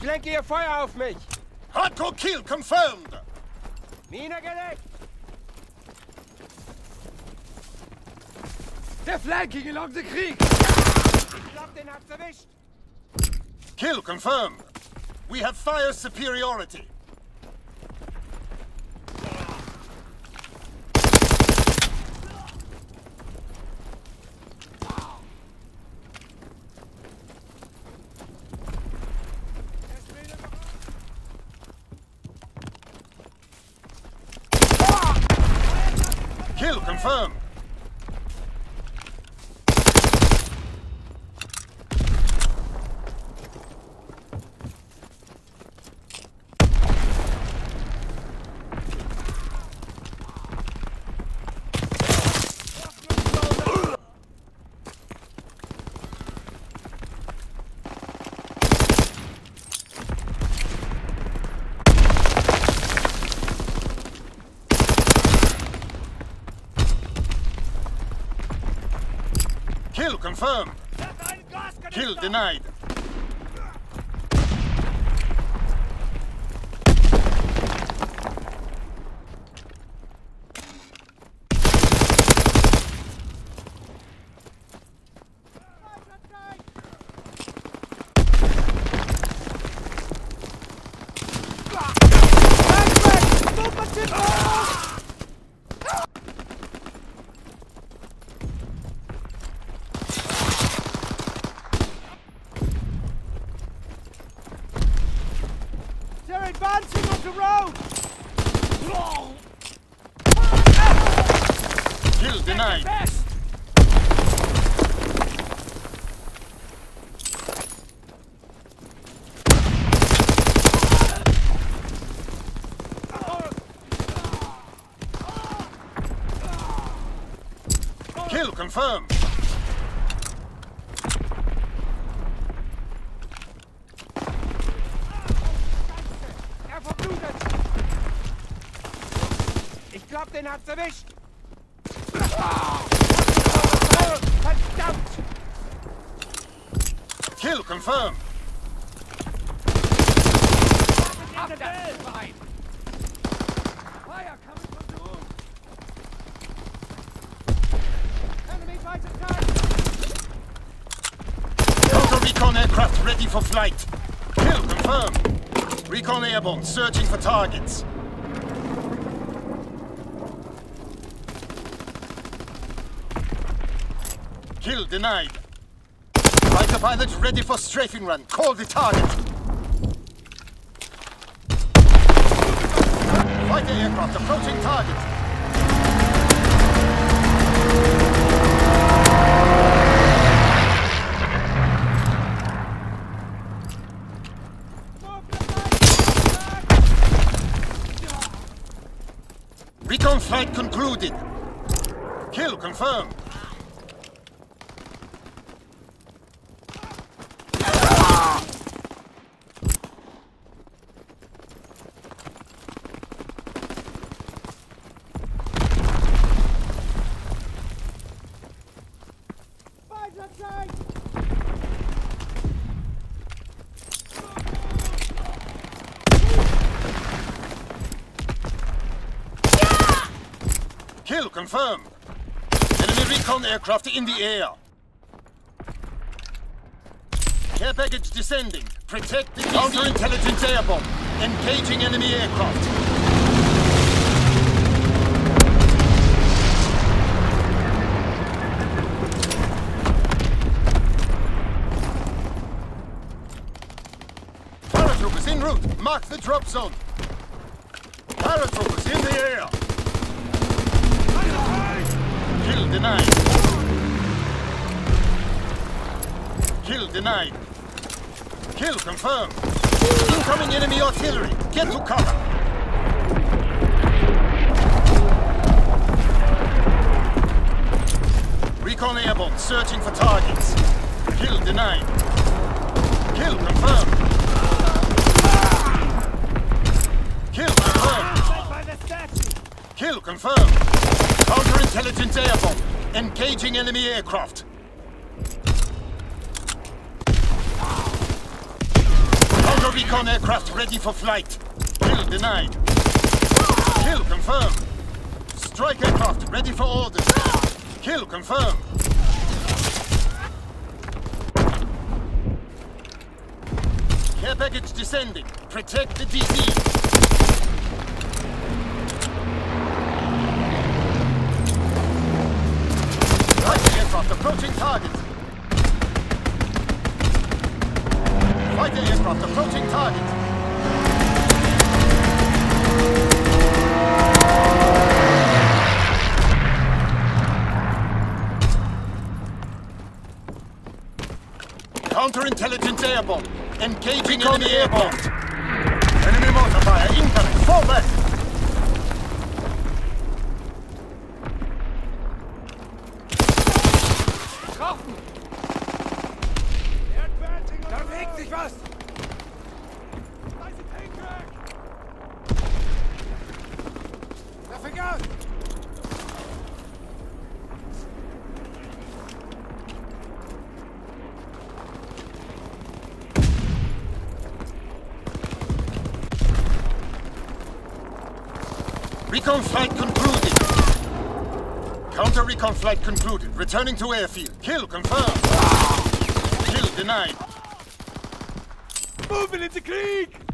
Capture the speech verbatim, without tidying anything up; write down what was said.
lenke ihr Feuer auf mich! Hardcore kill confirmed! Mine gelegt! Der flanking along the creek! Ich glaub, den hat's erwischt! Kill confirmed! We have fire superiority! Kill confirmed! Kill confirmed. Kill denied. They're advancing on the road! Kill denied. Kill confirmed. Ich glaub, den hat's erwischt! Verdammt! Kill confirmed. Fire coming from the roof! Enemy fighter tank! Counter recon aircraft ready for flight. Kill confirmed. Recon airborne searching for targets. Kill denied. Fighter pilot ready for strafing run. Call the target. Fighter aircraft approaching target. Recon flight concluded. Kill confirmed. Kill confirmed. Enemy recon aircraft in the air. Care package descending. Protect the counterintelligence airborne. Engaging enemy aircraft. Paratroopers en route. Mark the drop zone. Paratroopers in the air. Kill denied. Kill denied. Kill confirmed. Incoming enemy artillery. Get to cover. Recon airborne searching for targets. Kill denied. Kill confirmed. Kill confirmed. Kill confirmed. Counterintelligence airborne. Engaging enemy aircraft. recon aircraft ready for flight. Kill denied. Kill confirmed. Strike aircraft ready for orders. Kill confirmed. Care package descending. Protect the D Z. Fighter aircraft approaching target. Fighter aircraft approaching target. Counterintelligence airborne. Engaging enemy airborne. Enemy mortar fire incoming. Fall back. Kaufen! Da bewegt sich was! Da ist ein Tanktrack! Dafür Gas! Recon flight concluded. Counter recon flight concluded. Returning to airfield. Kill confirmed. Kill denied. Moving into Krieg!